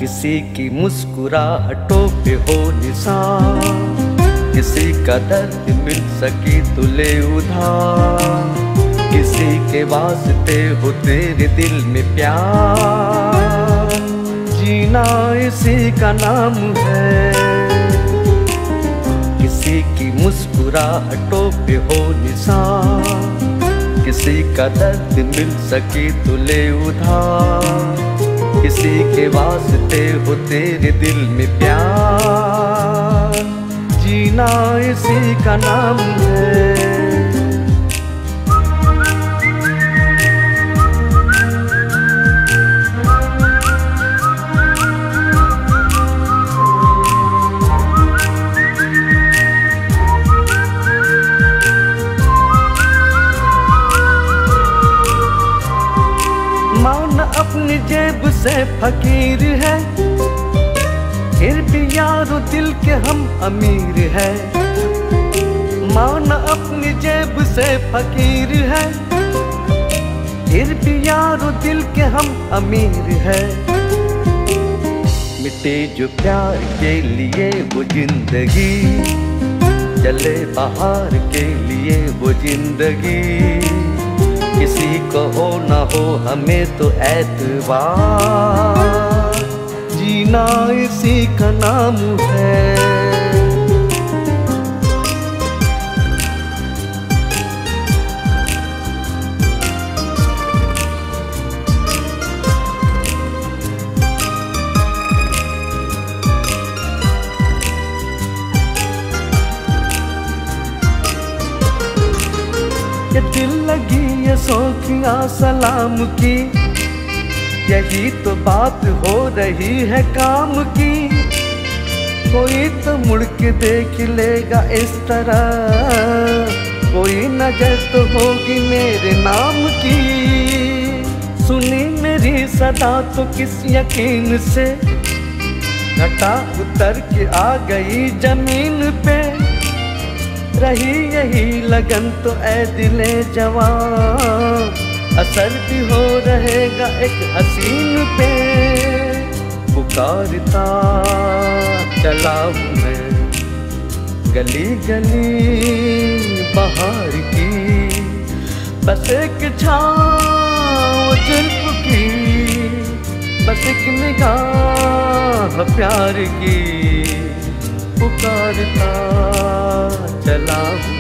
किसी की मुस्कुराहटों पे हो निशान, किसी का दर्द मिल सकी तो ले उधार, किसी के वास्ते हो तेरे दिल में प्यार, जीना इसी का नाम है। किसी की मुस्कुराहटों पे हो निशान, किसी का दर्द मिल सकी तो ले उधार, किसी के वास्ते हो तेरे दिल में प्यार, जीना इसी का नाम है। मान अपनी जेब से फकीर है, फिर भी यारो दिल के हम अमीर है। मान अपनी जेब से फकीर है, फिर भी यारो दिल के हम अमीर है। मिटे जो प्यार के लिए वो जिंदगी, चले बाहर के लिए वो जिंदगी, किसी को हो ना हो हमें तो एतबार, जीना इसी का नाम है। ये दिल लगी ये सौखियाँ सलाम की, यही तो बात हो रही है काम की। कोई तो मुड़ के देख लेगा इस तरह, कोई नजर तो होगी मेरे नाम की। सुनी मेरी सदा तो किस यकीन से, घटा उतर के आ गई जमीन पे, रही यही लगन तो ऐ दिले जवान, असर भी हो रहेगा एक हसीन पे। पुकारता चला हूँ मैं गली गली बहार की, बस एक छाँव जुल्फ की, बस एक निगाह प्यार की। पुकारता चला हूँ